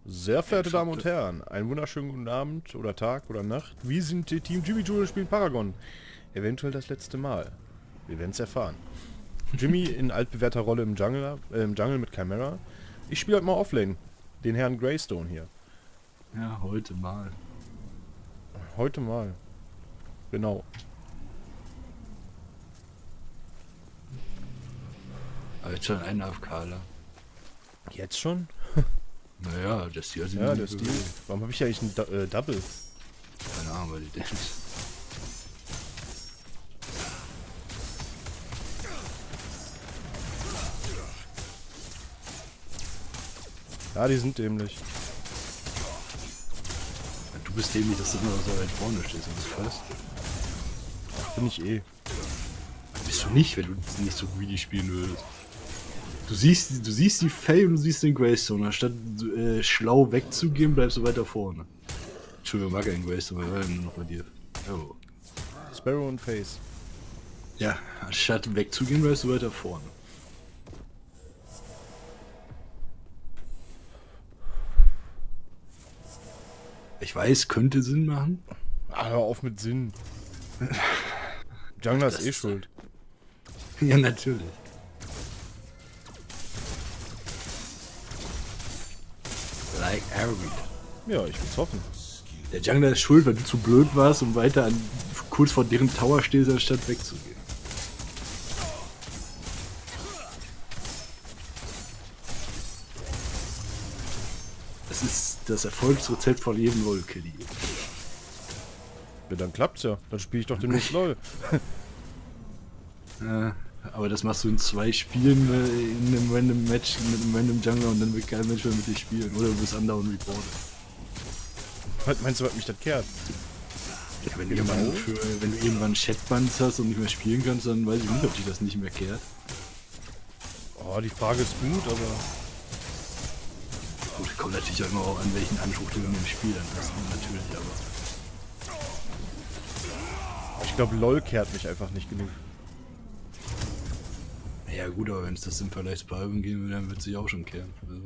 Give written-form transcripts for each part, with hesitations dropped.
Sehr verehrte Damen und Herren, einen wunderschönen guten Abend oder Tag oder Nacht. Wir sind die Team Jimmy Jule und spielen Paragon. Eventuell das letzte Mal. Wir werden es erfahren. Jimmy in altbewährter Rolle im Jungle mit Chimera. Ich spiele halt mal Offlane, den Herrn Greystone hier. Ja, heute mal. Heute mal. Genau. Aber jetzt schon ein AFKler. Jetzt schon? Naja, das hier sind Ja, der Stil. Warum habe ich eigentlich ein Double? Keine Ahnung, weil die denn. Ja, die sind dämlich. Du bist dämlich, dass du immer so weit vorne stehst und das fast. Bin ich eh. Bist du nicht, wenn du nicht so greedy spielen würdest. Du siehst die Faye und du siehst den Greystone. Anstatt schlau wegzugehen, bleibst du weiter vorne. Entschuldigung, mag einen Greystone, weil wir noch bei dir. Oh. Sparrow und Face. Ja, anstatt wegzugehen, bleibst du weiter vorne. Ich weiß, könnte Sinn machen. Ah, hör auf mit Sinn. Jungler ist eh schuld. Ja, natürlich. Like Arrowhead. Ja, ich will's hoffen. Der Jungler ist schuld, weil du zu blöd warst, um weiter kurz vor deren Tower stehst, anstatt wegzugehen. Das ist das Erfolgsrezept von jedem LoL-Killy. Ja, dann klappt's ja. Dann spiele ich doch demnächst LOL. Aber das machst du in 2 Spielen in einem random Match mit einem random Jungler und dann wird kein Mensch mehr mit dir spielen. Oder du bist andauernd reported. Was meinst du, was mich das kehrt? Ja, wenn du irgendwann Chatbands hast und nicht mehr spielen kannst, dann weiß ich nicht, ob dich das nicht mehr kehrt. Oh, die Frage ist gut, aber... Gut, kommt natürlich auch immer auch an, welchen Anspruch du in dem Spiel dann hast. Natürlich, aber... Ich glaube, LOL kehrt mich einfach nicht genug. Ja gut, aber wenn es das im Vergleich zu Paragon gehen würde, dann wird es sich auch schon kehren. Also.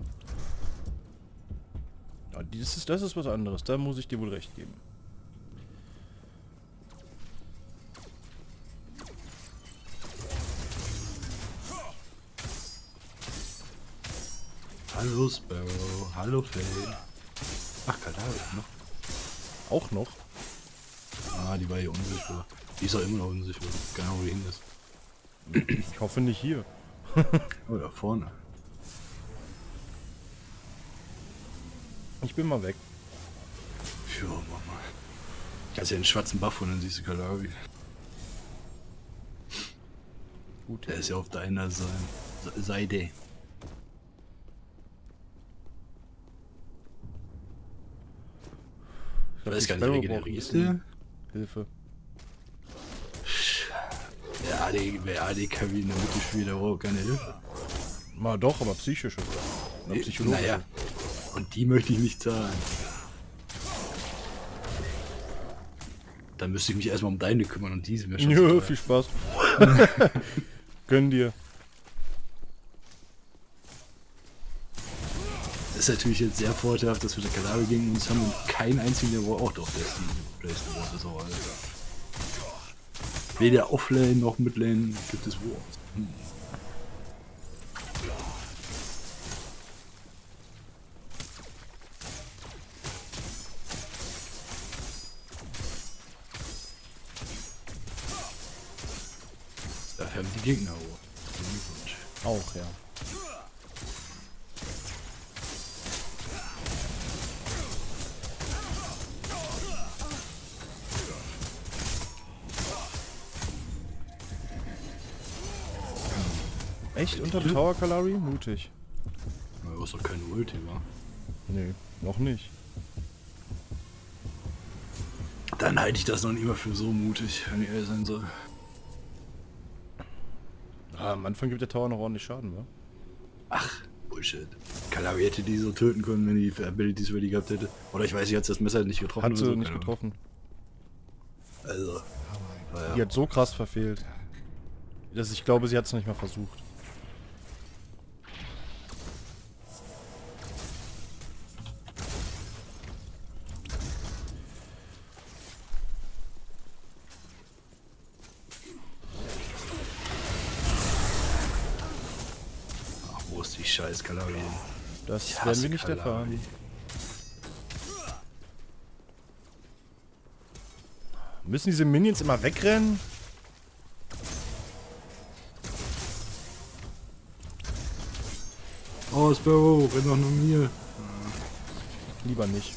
Ja, das ist was anderes, da muss ich dir wohl recht geben. Hallo Sparrow, hallo Faye. Ach, Kadavra noch. Auch noch? Ah, die war hier unsichtbar. Die ist auch immer noch unsichtbar. Keine Ahnung, wo die hin ist. Ich hoffe nicht hier. Oh, da vorne. Ich bin mal weg. Ja, Mama. Kannst ja einen schwarzen Buff und dann siehst du Kadavra. Gut. Der ist ja auf deiner Seite. Ich weiß gar nicht, regeneriert der? Hilfe. Wer AD-Carry in der Mitte spielt, der braucht keine Hilfe. Mal doch, aber psychische. Psychologische. Naja. Und die möchte ich nicht zahlen. Dann müsste ich mich erstmal um deine kümmern und die sind mir schon Nö, so viel Spaß. Gönn dir. Das ist natürlich jetzt sehr vorteilhaft, dass wir der Kadavra gegen uns haben und keinen einzigen, der auch doch der Ward ist, aber Alter. Weder Offlane noch Midlane gibt es Wards. Dafür haben die Gegner Ward. Auch, ja. Echt? Unter dem Tower Kalari? Mutig. Ja, du hast doch keine Ulti, wa? Nee, noch nicht. Dann halte ich das noch nicht mal für so mutig, wenn ich ehrlich sein soll. Ah, am Anfang gibt der Tower noch ordentlich Schaden, wa? Ach, Bullshit. Kalari hätte die so töten können, wenn die Abilities für die gehabt hätte. Oder ich weiß, sie hat das Messer nicht getroffen. Hat sie so, nicht getroffen. Also. Naja. Die hat so krass verfehlt, dass ich glaube, sie hat es nicht mal versucht. scheiß Kalari. Das Ich werden hasse wir nicht Kalari. erfahren. Müssen diese Minions immer wegrennen? Oh, Sparrow, renn doch nach mir. Lieber nicht.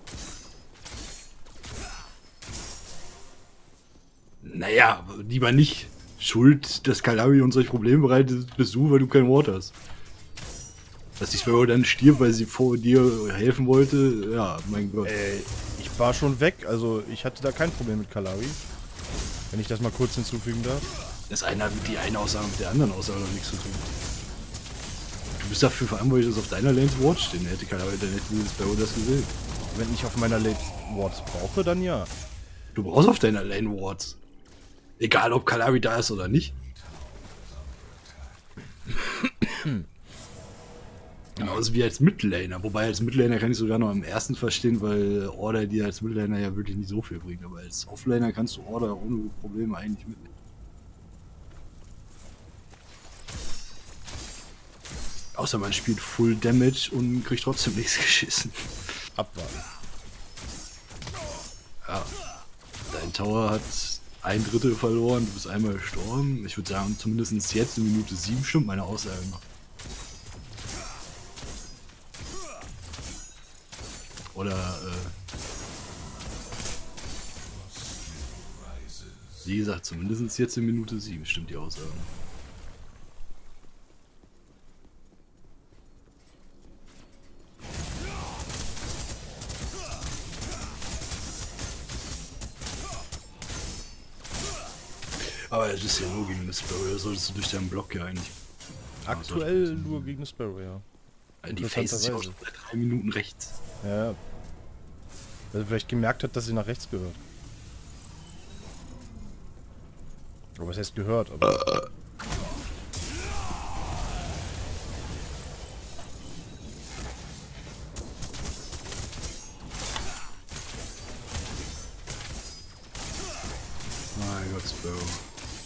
Naja, aber lieber nicht. Schuld, dass Kalari uns solche Probleme bereitet, bist du, weil du kein Wort hast. Dass die Sparrow dann stirbt, weil sie vor dir helfen wollte, ja, mein Gott. Ich war schon weg, also ich hatte da kein Problem mit Kalari. Wenn ich das mal kurz hinzufügen darf. Das eine hat mit die eine Aussage mit der anderen Aussage noch nichts zu tun. Du bist dafür verantwortlich, dass auf deiner Lane Ward stehen. Hätte Kalari, dann hätte die Sparrow das gesehen. Wenn ich auf meiner Late Wards brauche, dann ja. Du brauchst auf deiner Lane Wards. Egal, ob Kalari da ist oder nicht. Genauso wie als Midlaner. Wobei als Midlaner kann ich sogar noch am ersten verstehen, weil Order dir als Midlaner ja wirklich nicht so viel bringt. Aber als Offlaner kannst du Order ohne Probleme eigentlich mitnehmen. Außer man spielt Full Damage und kriegt trotzdem nichts geschissen. Abwarten. Ja. Dein Tower hat 1/3 verloren, du bist einmal gestorben. Ich würde sagen, zumindest jetzt in Minute 7 stimmt meine Aussage noch. Oder, wie gesagt, zumindest jetzt in Minute 7 stimmt die Aussage. Aber es ist ja nur gegen das Sparrow, da solltest du durch deinen Block ja eigentlich. Aktuell nur gegen das Sparrow, ja. Die Face ist ja auch schon seit 3 Minuten rechts. Ja. Weil sie vielleicht gemerkt hat, dass sie nach rechts gehört. Aber was heißt gehört? Aber Mein Gott, Sparrow.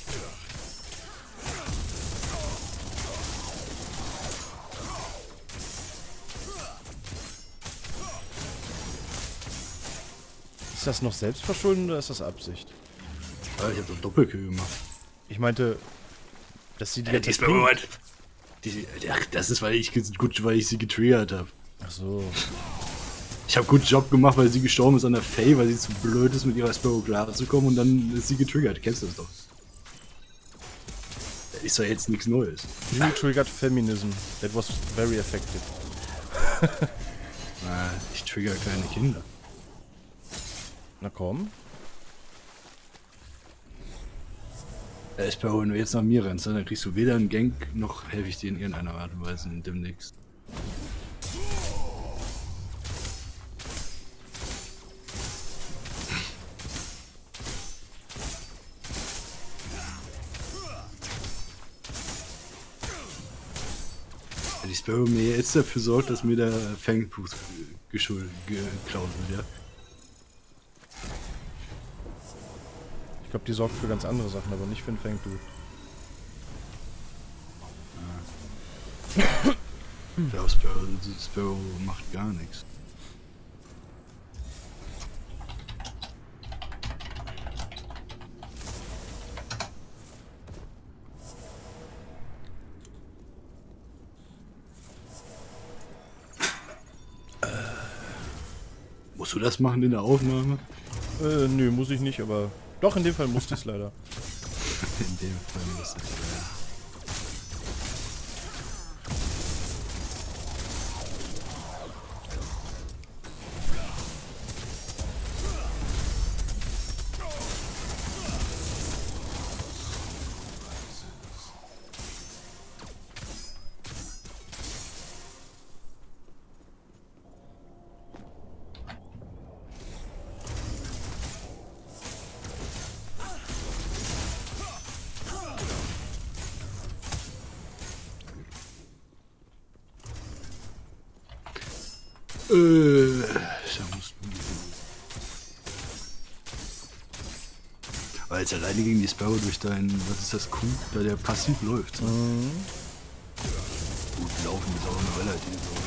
ist das noch Selbstverschulden oder ist das Absicht? Ja, ich hab doch Doppelkill gemacht. Ich meinte, dass sie die Die Sparrow hat... Ach, das ist, weil ich sie getriggert habe. Ach so. Ich habe guten Job gemacht, weil sie gestorben ist an der Faye, weil sie zu blöd ist, mit ihrer Sparrow klarzukommen und dann ist sie getriggert. Du kennst das doch. Das ist doch jetzt nichts Neues. You triggered feminism. That was very effective. Ich trigger kleine Kinder. Na komm. Sparrow, wenn du jetzt nach mir rennst, dann kriegst du weder einen Gank, noch helfe ich dir in irgendeiner Art und Weise demnächst. Die Sparrow mir jetzt dafür sorgt, dass mir der Fangfuß geklaut wird, ja. Ich glaube, die sorgt für ganz andere Sachen, aber nicht für den Fangdude. Ich glaube, Sparrow macht gar nichts. Musst du das machen in der Aufnahme? Nö, muss ich nicht, aber... Doch, in dem Fall musste ich es leider. In dem Fall muss ich weil jetzt alleine gegen die Sparrow durch dein, was ist das, Q, da der passiv läuft. So. Gut, kaufen, die ist auch eine relativ so.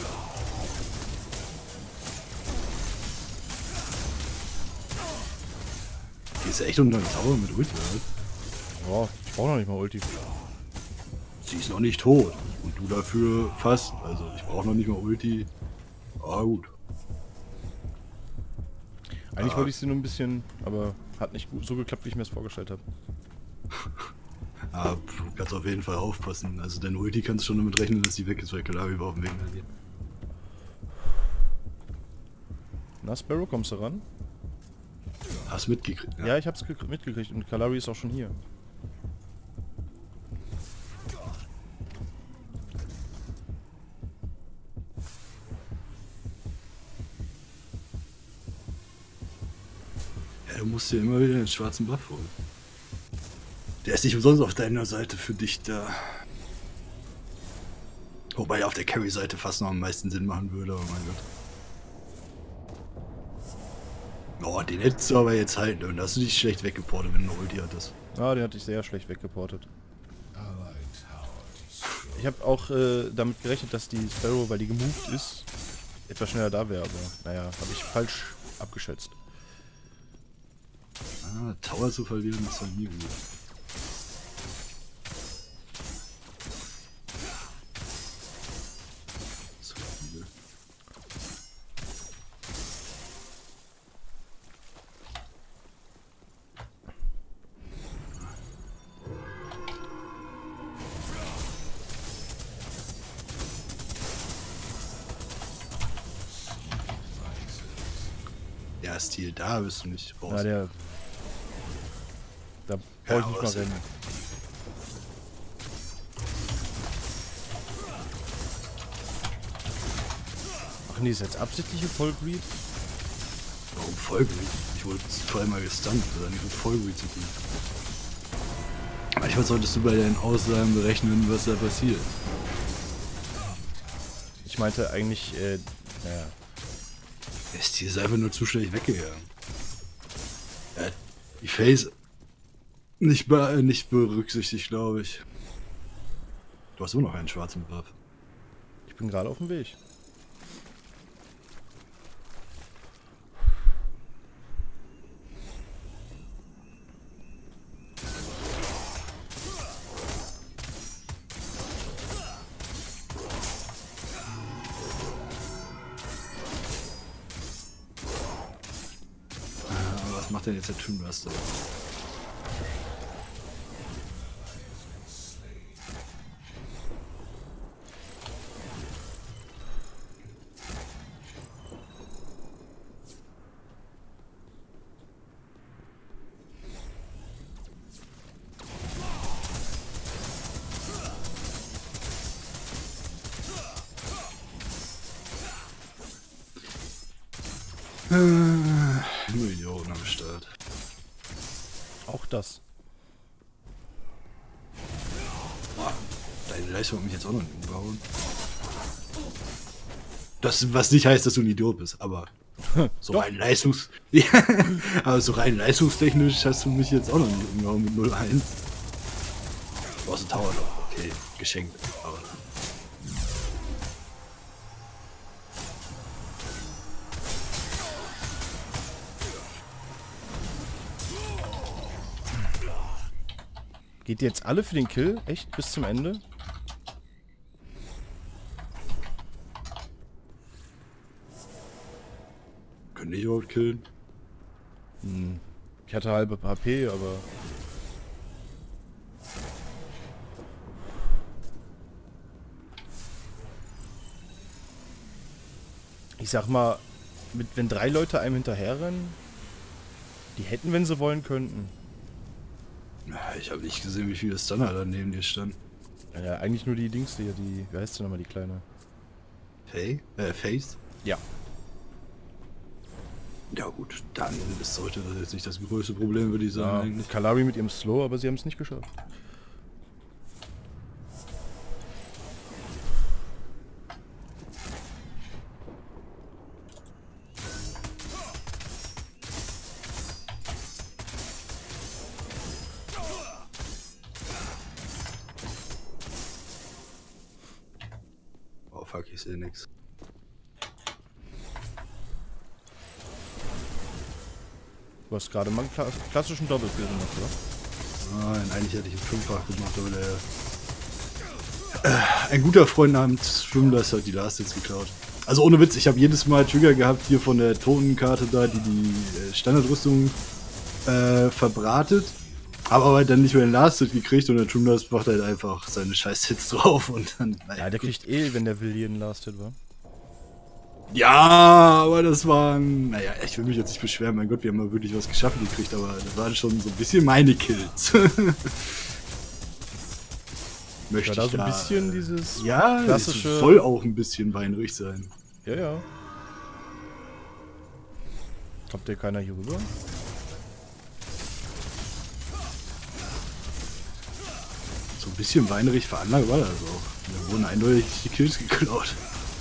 Die ist echt unter dem Tower mit Ulti, oder? Ja, ich brauche noch nicht mal Ulti. Sie ist noch nicht tot. Und du dafür fast. Also ich brauche noch nicht mal Ulti. Ah gut. Eigentlich wollte ich sie nur ein bisschen, aber hat nicht gut so geklappt, wie ich mir das vorgestellt habe. Aber du kannst auf jeden Fall aufpassen. Also deine Ulti kannst schon damit rechnen, dass die weg ist, weil Kalavi auf dem Weg nach dir. Na, Sparrow, kommst du ran? Hast mitgekriegt? Ja, ich hab's mitgekriegt und Kalari ist auch schon hier. Ja, du musst dir immer wieder den schwarzen Buff holen. Der ist nicht umsonst auf deiner Seite für dich da. Wobei auf der Carry-Seite fast noch am meisten Sinn machen würde, oh mein Gott. Oh, den hättest du aber jetzt halten und hast du dich schlecht weggeportet, wenn du eine Ulti hattest. Ah, den hatte ich sehr schlecht weggeportet. Ich habe auch damit gerechnet, dass die Sparrow, weil die gemoved ist, etwas schneller da wäre, aber naja, habe ich falsch abgeschätzt. Ah, Tower zu verlieren ist halt nie gut. So viele. Ja, Stil, da bist du nicht raus. Ja, der... Da brauche ich Ja, nicht mal rennen. Ach nee, ist jetzt absichtliche Vollbreed? Warum Vollbreed? Ich wurde zweimal gestunt, das hat nichts mit Vollbreed zu tun. Manchmal solltest du bei deinen Aussagen berechnen, was da passiert. Ich meinte eigentlich, naja. Der Stil ist einfach nur zu schlecht weggegangen. Er hat die Phase nicht berücksichtigt, glaube ich. Du hast immer noch einen schwarzen Buff. Ich bin gerade auf dem Weg. Was macht denn jetzt der Tomb Raider? Nur Idioten am Start. Auch das. Boah, deine Leistung hat mich jetzt auch noch nicht umgehauen. Das, was nicht heißt, dass du ein Idiot bist, aber so Doch. rein ja, aber so rein leistungstechnisch hast du mich jetzt auch noch nicht umgehauen mit 0-1. Du brauchst einen Tower noch. Okay, geschenkt. Aber Geht die jetzt alle für den Kill? Echt? Bis zum Ende? können die überhaupt killen? Ich hatte halbe HP, aber... Ich sag mal, wenn 3 Leute einem hinterherrennen, die hätten, wenn sie wollen, könnten. Ja, ich habe nicht gesehen, wie viele Stunner da neben dir standen. Ja, eigentlich nur die Dings hier, die... Wie heißt sie nochmal, die Kleine? Face? Ja. Ja gut, dann sollte das jetzt nicht das größte Problem, würde ich sagen, eigentlich. Kalari mit ihrem Slow, aber sie haben es nicht geschafft. fuck, ich sehe nix. Du hast gerade mal einen klassischen Doppelkill gemacht, oder? Nein, eigentlich hätte ich einen Fünffach gemacht, aber ein guter Freund namens Schwimmler hat die Last jetzt geklaut. Also ohne Witz, ich habe jedes Mal Trigger gehabt hier von der Totenkarte da, die Standardrüstung verbratet. Habe aber dann nicht mehr den Last Hit gekriegt und der Schwimmler macht halt einfach seine scheiß Hits drauf und dann... Ja, der kriegt eh, wenn der will, jeden Last Hit, wa? Ja, aber das waren... Naja, ich will mich jetzt nicht beschweren, mein Gott, wir haben mal wirklich was geschaffen gekriegt, aber das waren schon so ein bisschen meine Kills. Möchte ja, da ich so ein bisschen dieses ja, klassische... es soll auch ein bisschen weinrig sein. Ja, ja. Kommt dir keiner hier rüber? So ein bisschen weinerig veranlagt war das auch. Da wurden eindeutig die Kills geklaut.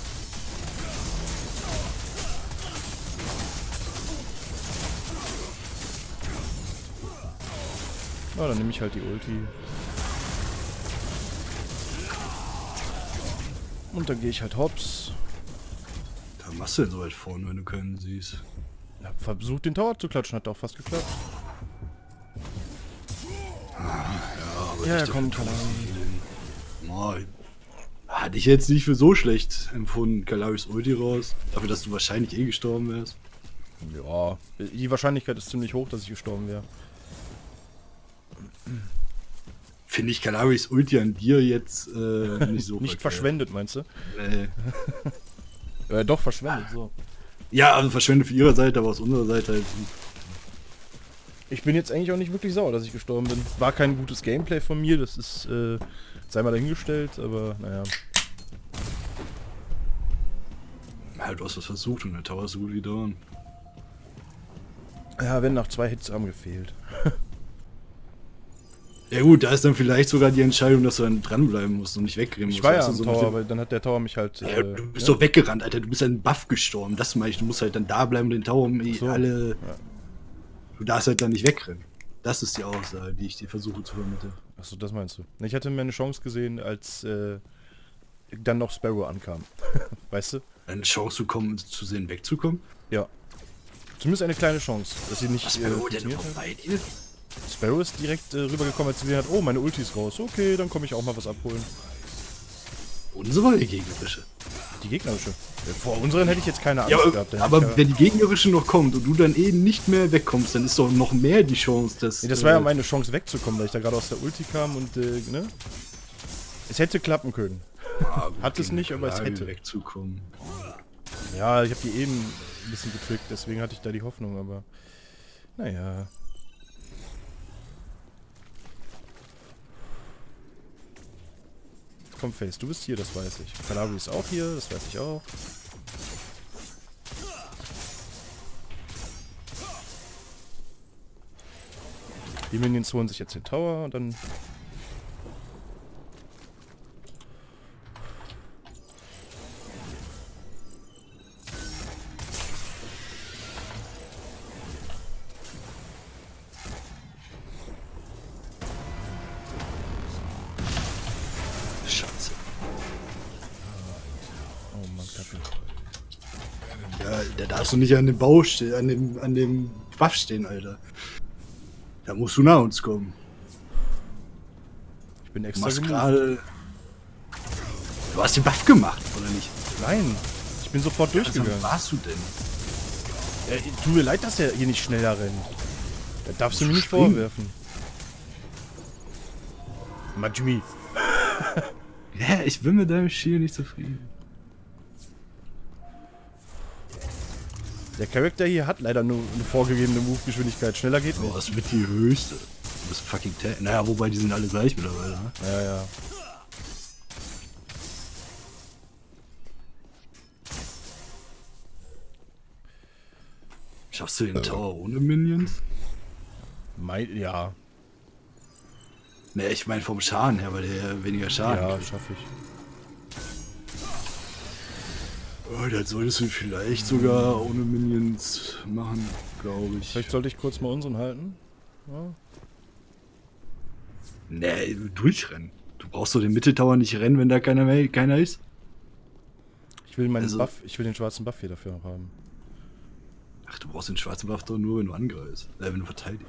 Na, dann nehme ich halt die Ulti. Und dann gehe ich halt hops. Da machst du denn so weit vorne, wenn du keinen siehst. Ja, versucht den Tower zu klatschen, hat auch fast geklappt. Aber Ja, nicht komm, dafür Kalari. Hatte ich jetzt nicht für so schlecht empfunden, Kalaris Ulti raus. Dafür, dass du wahrscheinlich eh gestorben wärst. Ja, die Wahrscheinlichkeit ist ziemlich hoch, dass ich gestorben wäre. Finde ich Kalaris Ulti an dir jetzt nicht so Nicht verschwendet, meinst du? Nee. Doch, verschwendet, so. Ja, also verschwendet für ihre Seite, aber aus unserer Seite halt. Ich bin jetzt eigentlich auch nicht wirklich sauer, dass ich gestorben bin. War kein gutes Gameplay von mir, das ist, sei mal dahingestellt, aber naja. Ja, du hast was versucht und der Tower ist so gut wie down. Ja, wenn nach 2 Hits haben gefehlt. Ja gut, da ist dann vielleicht sogar die Entscheidung, dass du dann dranbleiben musst und nicht wegrennen musst. Ich war ja Weißt du, am so Tower, nach aber dann hat der Tower mich halt... ja, du bist doch weggerannt, Alter. Du bist an den Buff gestorben. Das meine ich. Du musst halt dann da bleiben und den Tower so. alle... Ja. Du darfst halt dann nicht wegrennen. Das ist die Aussage, die ich dir versuche zu vermitteln. Achso, das meinst du. Ich hatte mir eine Chance gesehen, als dann noch Sparrow ankam. Weißt du? Eine Chance zu sehen, wegzukommen? Ja. Zumindest eine kleine Chance, dass sie nicht... Was Sparrow denn funktioniert noch hat. bei dir? Sparrow ist direkt rübergekommen, als sie gesehen hat, oh, meine Ulti ist raus. Okay, dann komme ich auch mal was abholen. Unsere oder die gegnerische? Die gegnerische. Vor unseren hätte ich jetzt keine Angst Ja, gehabt. aber wenn die gegnerische noch kommt und du dann eben nicht mehr wegkommst, dann ist doch noch mehr die Chance, dass... Nee, das war ja meine Chance wegzukommen, weil ich da gerade aus der Ulti kam und, ne? Es hätte klappen können. Gut, Hat es nicht, aber es hätte. Wegzukommen. Ja, ich habe die eben ein bisschen getrickt, deswegen hatte ich da die Hoffnung, aber... Naja... Komm, Face, du bist hier, das weiß ich. Kalari ist auch hier, das weiß ich auch. Die Minions holen sich jetzt den Tower und dann... Scheiße. Oh Mann, Kaffee. Ja, da darfst du nicht an dem Bau stehen, an dem Buff stehen, Alter. Da musst du nach uns kommen. Ich bin Du extra machst gemoved. gerade... Du hast den Buff gemacht, oder nicht? Nein, ich bin sofort durchgegangen. Was warst du denn? Ja, tut mir leid, dass der hier nicht schneller rennt. Da darfst du mir nicht Springen. vorwerfen. Majmi. Ja, ich bin mit deinem Schiel nicht zufrieden. Der Charakter hier hat leider nur eine vorgegebene Move-Geschwindigkeit. Schneller geht Du nicht. hast mit die höchste. Du bist fucking Tank. Naja, wobei die sind alle gleich mittlerweile, ne? Ja, ja. Schaffst du den Tower ohne Minions? Ja. Ne, ich meine vom Schaden her, weil der weniger Schaden Ja, kriegt. schaffe ich. Oh, das solltest du vielleicht sogar ohne Minions machen, glaube ich. Vielleicht sollte ich kurz mal unseren halten. Ja. Nee, durchrennen. Du brauchst doch den Mitteltower nicht rennen, wenn da keiner ist. Ich will meinen Also- Buff, ich will den schwarzen Buff hier dafür haben. Ach, du brauchst den schwarzen Buff doch nur, wenn du angreifst. Wenn du verteidigst.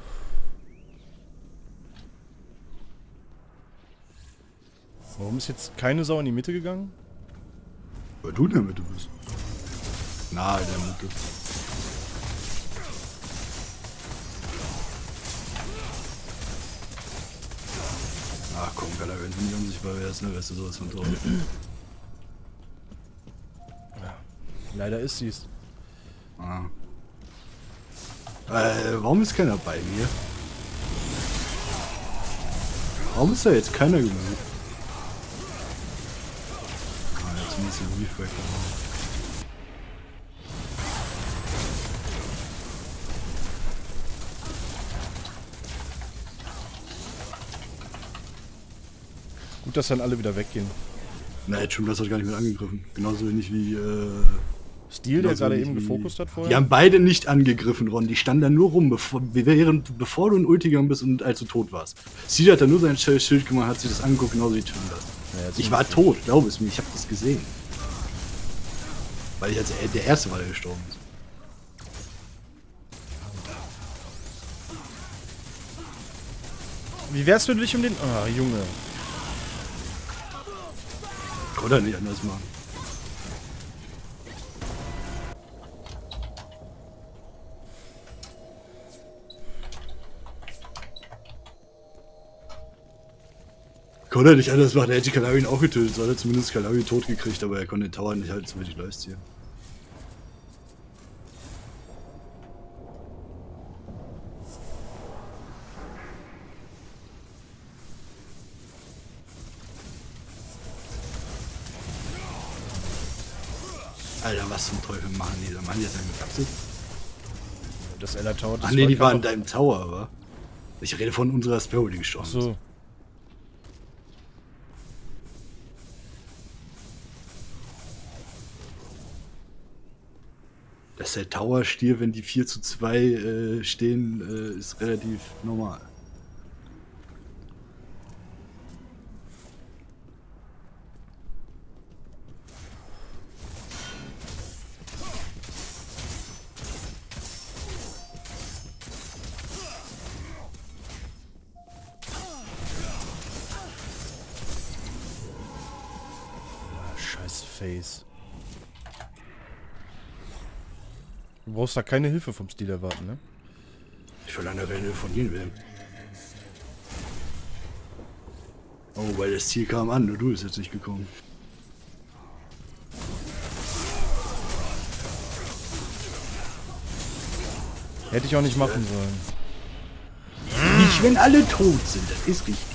Warum ist jetzt keine Sau in die Mitte gegangen? Weil du in der Mitte bist. Na, in der Mitte. Ach komm, Gala, wenn du nicht unsichtbar wärst, ne, wärst du sowas von tot. Leider ist sie's. Ah. Warum ist keiner bei mir? Warum ist da jetzt keiner genug? Ah, jetzt muss ich den Refract machen. Gut, dass dann alle wieder weggehen. Na, jetzt schon, das hat gar nicht mit angegriffen. Genauso wenig wie, Stil, der genauso gerade wenig eben wie- gefokust hat Die vorher. haben beide nicht angegriffen, Ron. Die standen da nur rum, bevor du in Ulti gegangen bist und als du tot warst. Stil hat da nur sein Schild gemacht, hat sich das angeguckt, genauso wie Tündas. Ja, jetzt Ich sind war sie- tot, glaub es mir, ich habe das gesehen. Weil ich als der Erste war, der gestorben ist. Wie wär's, wenn du dich um den... Ah, Junge. Konnte er nicht anders machen. Konnte er nicht anders machen, er hätte Kalarin auch getötet, so hat er zumindest Kalarin tot gekriegt, aber er konnte den Tower nicht halt so richtig leisten. Alter, was zum Teufel machen die da? Machen die das denn mit Absicht? Das Ella Tower... das Ach nee, die war waren in deinem Tower, aber. Ich rede von unserer Sparrow, die gestorben ist. So. Dass der Tower stirbt, wenn die 4:2 stehen, ist relativ normal. Ah, scheiß Face. Du brauchst da keine Hilfe vom Stil erwarten, ne? Ich verlange Renne von jedem. Oh, weil das Ziel kam an, nur du bist jetzt nicht gekommen. Hätte ich auch nicht machen sollen. Nicht, wenn alle tot sind, das ist richtig.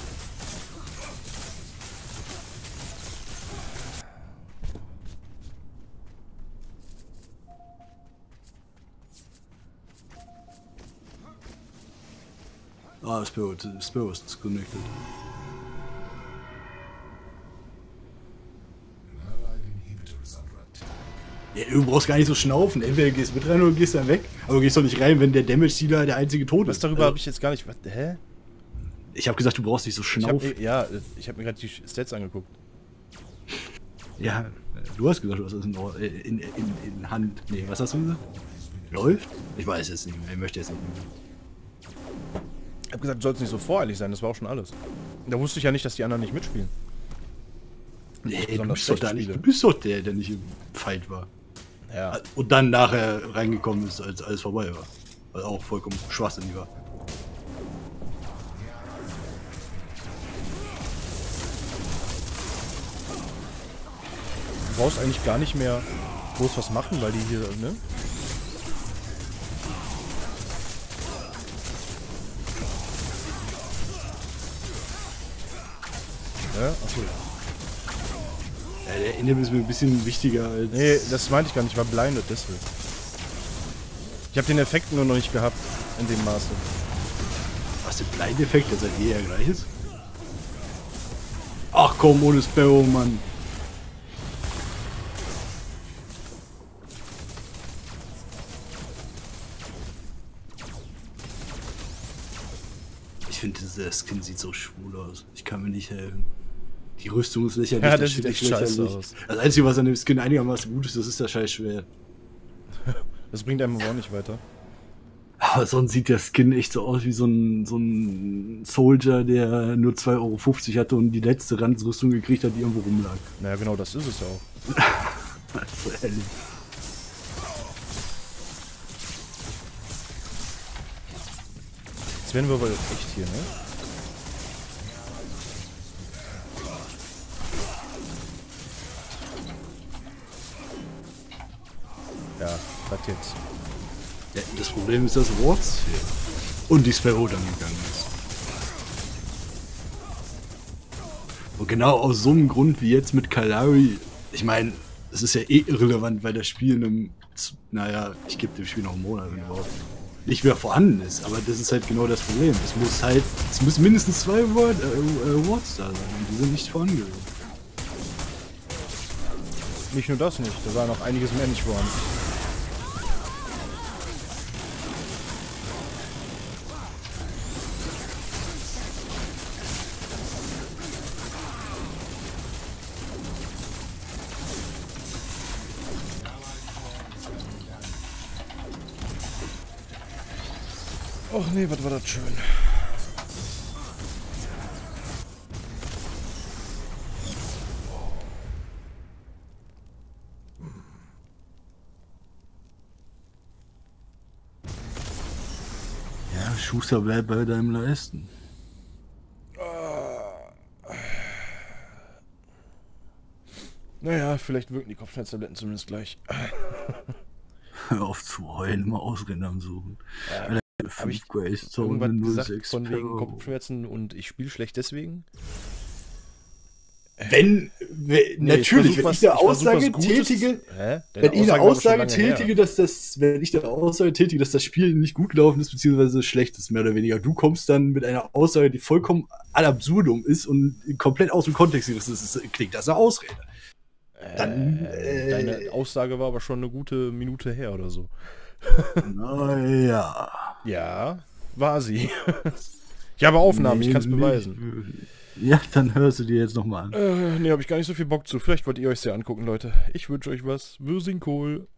Ah, Spirit ist disconnected. Ja, du brauchst gar nicht so schnaufen. Entweder gehst mit rein oder gehst dann weg. Aber du gehst doch nicht rein, wenn der Damage-Dealer der einzige tot Was ist. darüber Also, habe ich jetzt gar nicht... Was, hä? ich habe gesagt, du brauchst nicht so Ich hab, schnaufen. ja, ich habe mir gerade die Stats angeguckt. Ja, du hast gesagt, du hast das in Hand. Nee, was hast du gesagt? Läuft? Ich weiß es nicht mehr. Ich möchte jetzt nicht mehr. Ich habe gesagt, du sollst nicht so voreilig sein, das war auch schon alles. Da wusste ich ja nicht, dass die anderen nicht mitspielen. Nee, du besonders bist doch schlecht da nicht. spiele. Du bist doch der, der nicht im Fight war. Ja. Und dann nachher reingekommen ist, als alles vorbei war. Weil auch vollkommen schwachsinnig war. Du brauchst eigentlich gar nicht mehr groß was machen, weil die hier, ne? Ja, achso. Ja, der Ende ist mir ein bisschen wichtiger als. Nee, das meinte ich gar nicht, ich war blinded, deswegen. Ich habe den Effekt nur noch nicht gehabt, in dem Maße. Was der Blind-Effekt, der seit jeher gleich ist? Ach komm, ohne Sparrow, Mann. Ich finde, dieser Skin sieht so schwul aus. Ich kann mir nicht helfen. Die Rüstung ist lächerlich. Ja, das das Schild sieht echt ist scheiße lächerlich. aus. Das Einzige, was an dem Skin einigermaßen gut ist, das ist das scheiß Schwert. Das bringt einem aber auch nicht weiter. Aber sonst sieht der Skin echt so aus wie so ein Soldier, der nur 2,50 € hatte und die letzte Randsrüstung gekriegt hat, die irgendwo rumlag. Naja, genau, das ist es ja auch. Also ehrlich. Jetzt werden wir aber echt hier, ne? Ja, das jetzt. Ja, das Problem ist, dass Wards fehlt. Und die Sparrow dann gegangen ist. Und genau aus so einem Grund wie jetzt mit Kalari, ich meine, es ist ja eh irrelevant, weil das Spiel in einem, naja, ich gebe dem Spiel noch einen Monat, wenn überhaupt, nicht mehr vorhanden ist. Aber das ist halt genau das Problem. Es müssen mindestens 2 Wards da sein und die sind nicht vorhanden gewesen. Nicht nur das nicht, da war noch einiges mehr nicht vorhanden. Och nee, was war das schön. Ja, Schuster, bleib bei deinem Leisten. Naja, vielleicht wirken die Kopfschmerztabletten zumindest gleich. Hör auf zu heulen, mal Ausreden am Suchen. Ja, habe ich irgendwann gesagt von wegen Kopfschmerzen und ich spiele schlecht deswegen? Wenn natürlich, wenn ich eine Aussage tätige, wenn ich eine Aussage tätige, dass das Spiel nicht gut gelaufen ist, beziehungsweise schlecht ist, mehr oder weniger. Du kommst dann mit einer Aussage, die vollkommen ad absurdum ist und komplett aus dem Kontext ist, klingt das eine Ausrede. Dann, deine Aussage war aber schon eine gute Minute her oder so. Naja. Ja, war sie. Ich habe Aufnahmen, ich kann es beweisen. Ja, dann hörst du dir jetzt nochmal an. Nee, habe ich gar nicht so viel Bock zu. Vielleicht wollt ihr euch sehr angucken, Leute. Ich wünsche euch was. Würsingkohl.